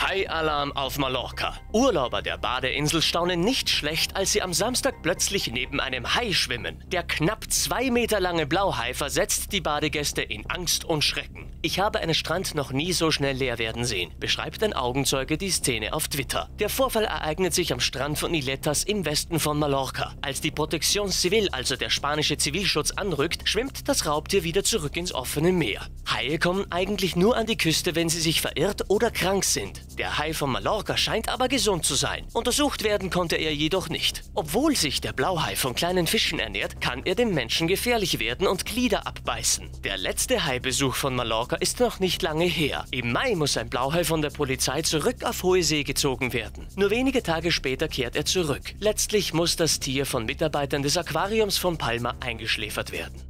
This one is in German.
Hai-Alarm auf Mallorca. Urlauber der Badeinsel staunen nicht schlecht, als sie am Samstag plötzlich neben einem Hai schwimmen. Der knapp 2 Meter lange Blauhai versetzt die Badegäste in Angst und Schrecken. Ich habe einen Strand noch nie so schnell leer werden sehen, beschreibt ein Augenzeuge die Szene auf Twitter. Der Vorfall ereignet sich am Strand von Illetas im Westen von Mallorca. Als die Protección Civil, also der spanische Zivilschutz, anrückt, schwimmt das Raubtier wieder zurück ins offene Meer. Haie kommen eigentlich nur an die Küste, wenn sie sich verirrt oder krank sind. Der Hai von Mallorca scheint aber gesund zu sein. Untersucht werden konnte er jedoch nicht. Obwohl sich der Blauhai von kleinen Fischen ernährt, kann er dem Menschen gefährlich werden und Glieder abbeißen. Der letzte Haibesuch von Mallorca ist noch nicht lange her. Im Mai muss ein Blauhai von der Polizei zurück auf hohe See gezogen werden. Nur wenige Tage später kehrt er zurück. Letztlich muss das Tier von Mitarbeitern des Aquariums von Palma eingeschläfert werden.